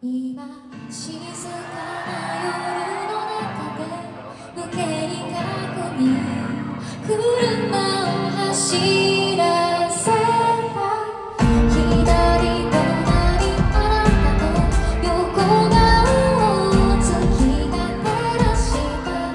今静かな夜の中で無形に確認車を走らせた左隣あなたの横顔を月が照らした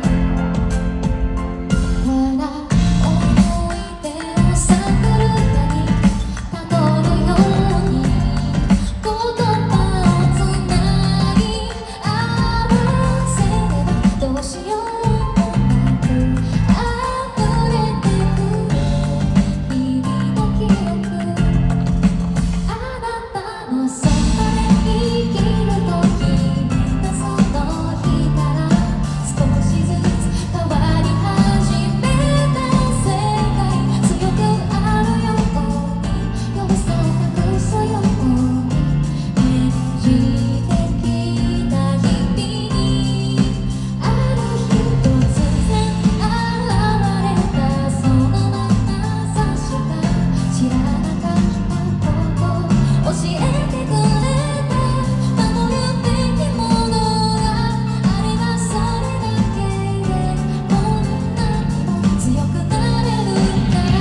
ただ思い出を探るたにたどるように言葉をつない合わせればどうしようもなく溢れてくる日々の記憶あなたのそばで生きると決めたその日から少しずつ変わり始めた世界強くあるように弱さを隠すように演じてきた日々にある日突然現れたその眼差しが知らなかったこと教えてくれた守るべきものがあればそれだけでこんなにも強くなれるから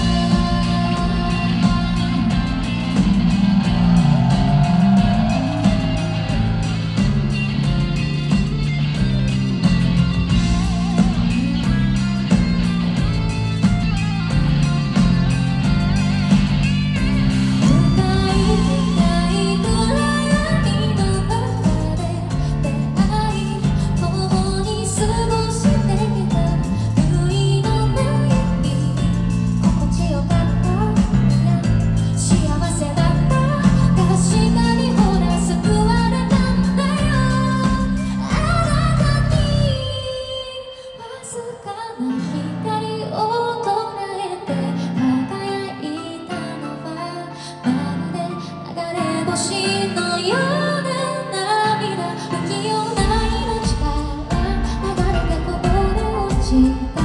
深い暗闇の中で出会い共に過ごしてきた類のない日々心地よかったいや幸せだった確かにほら救われたんだよあなたにわずかな光を捉えて輝いたのはまるで流れ星のような涙不器用な命から流れてこぼれ落ちた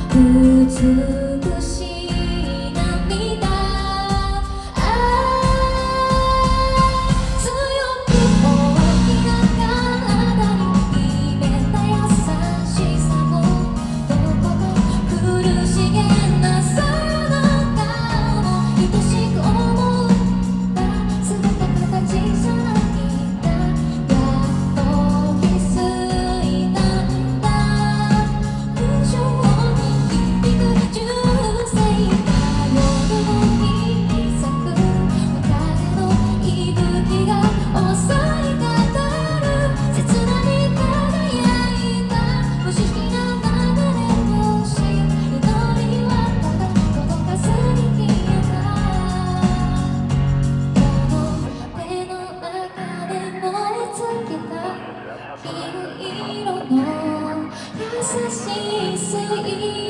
美しい涙強く大きな体に秘めた優しさもどこか苦しげなその顔も愛しく思った全て形じゃないんだやっと気づいたんだ無情に響く銃声が夜を引き裂く別れの息吹が襲いかかる切なに輝いた不思議な流れ星祈りはただ届かずに消えたこの手の中で燃え尽きた黄色の優しい水